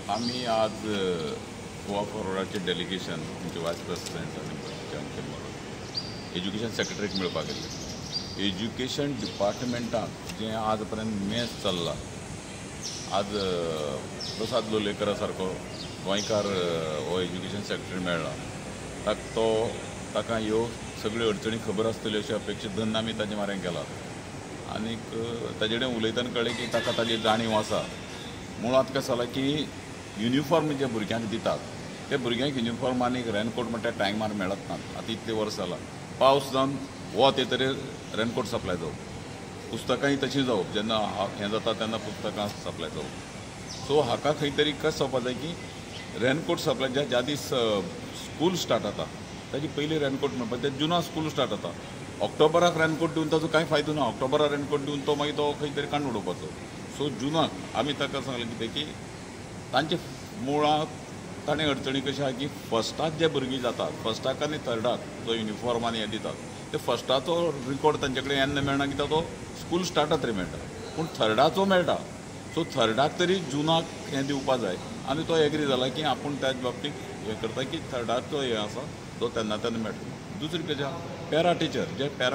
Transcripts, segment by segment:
आम्ही आज गोवा फॉरवर्डाचे डेलिगेशन तुमचे वायस प्रेसिडेंट आणि एज्युकेशन सेक्रेटरीक मेळपाक गेल्ले. एज्युकेशन डिपार्टमेंटाक जे आज पर्यंत मेस चल्ला, आज प्रसाद लोलयेकरा सारको गोंयकार हो एज्युकेशन सेक्रेटरी मेळ्ळा. ताका ह्यो सगळ्यो अडचणी खबर आसतल्यो अशी अपेक्षीत धन्न आमी ताजे म्हऱ्यान केला. आनीक ताजे कडेन उलयतना कळ्ळें की ताका ताजी जाणीव आसा. मुळात कशें जालां की युनिफॉर्म जे भुरग्यांक दितात ते भुरग्यांक युनिफॉर्म आनीक रेनकोट म्हणटा टायमार मेळत नात. आतां इतले वर्स जालां, पावस जावन वो ते तरेन रेनकोट सप्लाय जावप, पुस्तकांय तशीं जावप, जेन्ना हें जाता तेन्ना पुस्तकां सप्लाय जावप. सो हाका खंय तरी कशें जावपा जाय की रेनकोट सप्लाय ज्या दीस स्कूल स्टार्ट जाता ताजी पयलीं रेनकोट मेळपा ते जुना स्कूल स्टार्ट जाता. ऑक्टोबराक रेनकोट दिवन ताजो कांय फायदो ना. ऑक्टोबराक रेनकोट दिवन तो मागीर तो खंय तरी काडून उडोवपाचो. सो जुनाक आमी ताका सांगलें कितें की तांचे मुळांत ताणें अडचणी कशी आहा की फस्टाक जे भुरगीं जातात, फस्टाक आनी थर्डाक जो युनिफॉर्म आनी हें दितात ते फस्टाचो रिकॉर्ड तांचे कडेन येन्ना मेळना कित्याक तो स्कूल स्टार्ट जातरी मेळटा, पूण थर्डाचो मेळटा. सो थर्डाक तरी जुनाक हें दिवपा जाय. आनी तो एग्री जाला की आपूण त्याच बाबतींत हें करता की थर्डाचो हें आसा तो तेन्ना मेळटा. दुसरी कशें पॅरा टिचर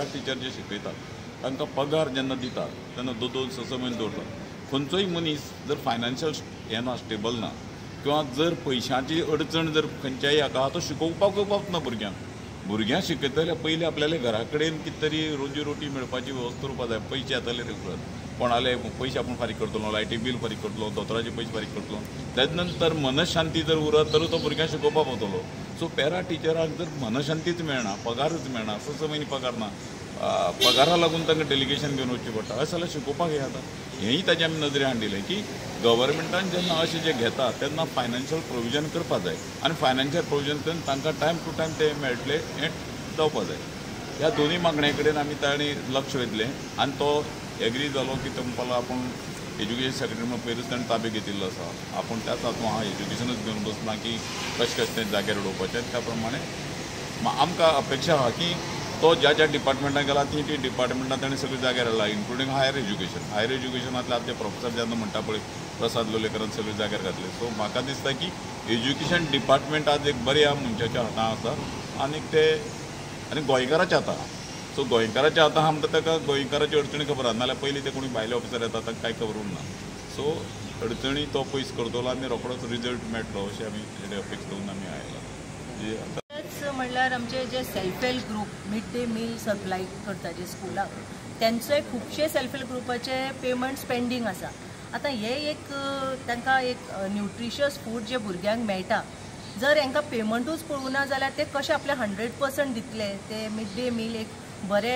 जे शिकयतात तांकां पगार जेन्ना दितात तेन्ना 2-6 म्हयने दवरतात. खंयचोय मनीस जर फायनान्शियल हें ना, स्टेबल ना, किंवा जर पयशांची अडचण जर खंयच्याय हाका तो शिकोवपाक येवपाक ना भुरग्यांक शिकयतले पयलीं आपल्याले घरा कडेन कितें तरी रोजी रोटी मेळपाची वेवस्था करपा जाय. पयशे येतले रेगुलर, कोणाले पयशे आपूण फारीक करतलो, लायटी बील फारीक करतलो, दोतोराचे पयशे फारीक करतलो. तेज नंतर मनशांती जर उरत तर तो भुरग्यांक शिकोवपाक पावतलो. सो पॅरा टिचराक जर मनशांतीच मेळना, पगारच मेळना, 6 म्हयने पगार ना, पगारा लागून तांकां डेलिगेशन घेवन वचचें पडटा, अशें जाल्यार शिकोवपाक हें जाता. हेंय ताजे आमी नदरे हाडिल्लें की गव्हर्मेंटान जेन्ना अशें जें घेता तेन्ना फायनान्शियल प्रोविजन करपा जाय आनी फायनान्शियल प्रोविजन करून तांकां टायम टू टायम ते मेळटले हें जावपा जाय. ह्या दोनूय मागण्या कडेन आमी ताणी लक्ष वेधलें आनी तो एग्री जालो की तो म्हणपाक आपूण एज्युकेशन सेक्रेटरी म्हणून पयलींच ताणें ताबे घेतिल्लो आसा. आपूण त्याच हातूंत हांव एज्युकेशनूच घेवन बसना की कशें तें जाग्यार उडोवपाचें. त्या प्रमाणे आमकां अपेक्षा आहा की तो ज्या डिपार्टमेंटान गेला ती डिपार्टमेंटान ताणें सगळी जाग्यार हाडला, इन्क्लुडींग हायर एज्युकेशनांतले आतां प्रोफेसर जेन्ना म्हणटा पळय प्रसाद लोलयेकरान सगळी जाग्यार घातली. सो म्हाका दिसता की एज्युकेशन डिपार्टमेंट आज एक बऱ्या मनशाच्या हातांत आसा आनी गोंयकाराच्या हातांत आहा. सो गोंयकाराच्या हातांत आहा म्हणटा ताका गोंयकाराची अडचणी खबर आहा, नाल्यार पयलीं ते कोणी भायले ऑफिसर येता तांकां कांय खबर उरना. सो अडचणी तो पयस करतलो आनी रोखडोच रिजल्ट मेळटलो अशें आमी हेडे अपेक्षा दवरून आमी आयला. म्हणल्यार आमचे जे self help group mid day meal supply करता जे स्कुलाक तेंचोय खुबशे सेल्फ हेल्प ग्रुपाचे पेमेंट्स पेंडींग आसा. आतां हे एक तांकां एक न्यूट्रिशियस फूड जे भुरग्यांक मेळटा, जर हांकां पेमेंटूच पळोवना जाल्यार ते कशे आपले 100% दितले ते मिड डे मील एक बरे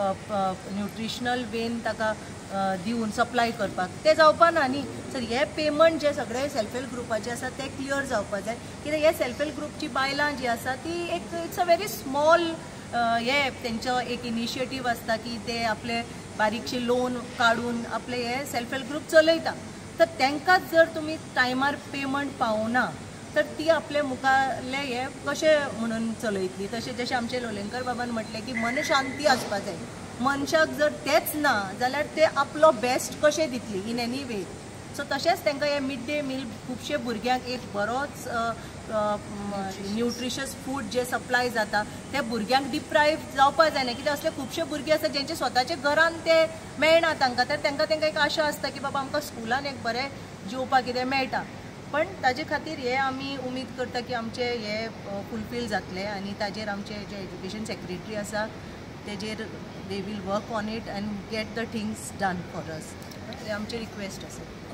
न्यूट्रिशनल वेन ताका दिवन सप्लाय करपाक ते जावपा ना न्ही. सर हे पेमेंट जे सगळे सेल्फ हेल्प ग्रुपाचे आसा ते क्लियर जावपा जाय. कित्याक हे सेल्फ हेल्प ग्रुपची बायलां जी आसा ती एक इट्स अ व्हेरी स्मॉल हे तेंचो एक इनिशिएटीव आसता की ते आपले बारीकशे लोन काडून आपले हे सेल्फ हेल्प ग्रुप चलयता. तर तांकांच जर तुमी टायमार पेमेंट पावना तर ती आपले मुखारले हे कशें म्हणून चलयतली. तशें जशें आमचे लोलयेकर बाबान म्हटलें की मन शांती आसपा जाय. मनशाक जर तेच ना जाल्यार ते आपलो बेस्ट कशें दितली इन एनी वे. सो तशेंच तांकां हे मिड डे मील खुबशे भुरग्यांक एक बरोच न्यूट्रिशियस फूड जे सप्लाय जाता ते भुरग्यांक डिप्रायव जावपा जायना. कित्याक असले खुबशे भुरगे आसा जेंचे स्वताचे घरान ते मेळना तांकां, तर तांकां एक आशा आसता की बाबा आमकां स्कुलान एक बरें जेवपाक कितें मेळटा. पण ताजे खातीर हे आमी उमीद करता की आमचे हे फुलफील जातले आनी ताजेर आमचे जे एज्युकेशन सेक्रेटरी आसा तेजेर they will work on it and get the things done for us. आमची रिक्वेस्ट आसा.